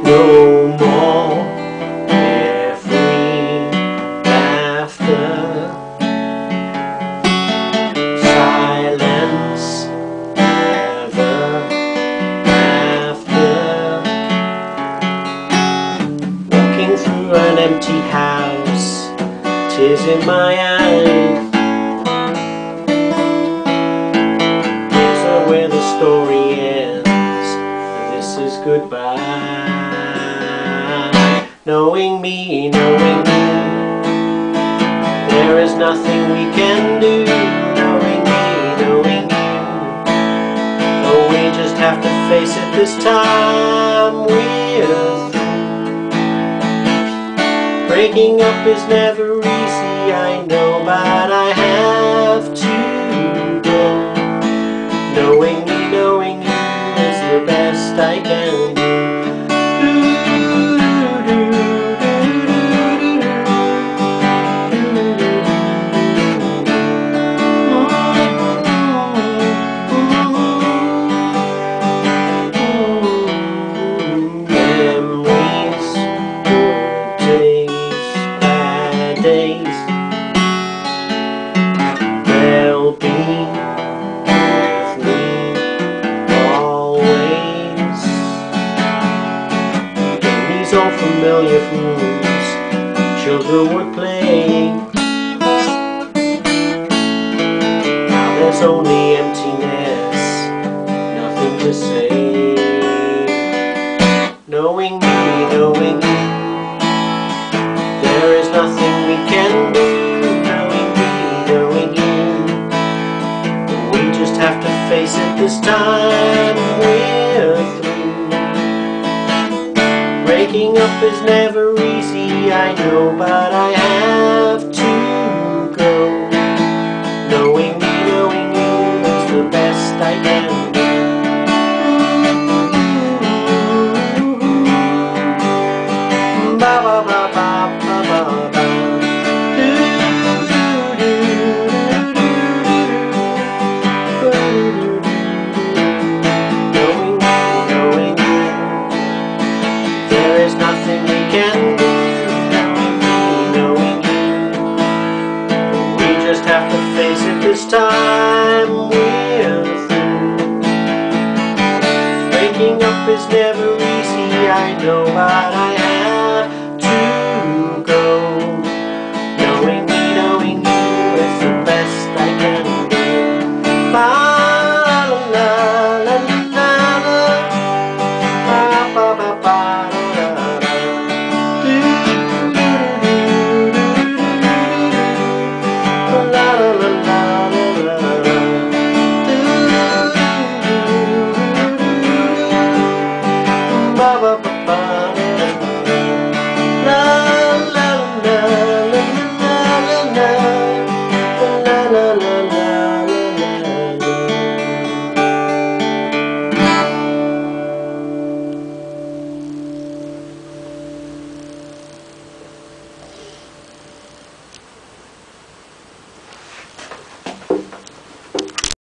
No more carefree laughter, silence ever after. Walking through an empty house, tears in my eyes. Here's where the story ends, this is goodbye. Knowing me, knowing you, there is nothing we can do. Knowing me, knowing you, oh, we just have to face it this time. We're through. Breaking up is never easy, I know, but I have to go. Knowing me, knowing you is the best I can do. Memories, good days, bad days, they'll be with me always. In these old familiar rooms, children would play. Now there's only emptiness, nothing to say. Knowing me, knowing you, there is nothing we can do. Knowing me, knowing you, we just have to face it this time. We're through. Breaking up is never easy, I know, but I have to go. Knowing me, knowing you is the best I can do. Ba ba ba ba ba ba ba. Knowing you, knowing you, there is nothing we can do. Knowing me, knowing you, we just have to face it this time. We're through. Breaking up is never easy, I know, but I have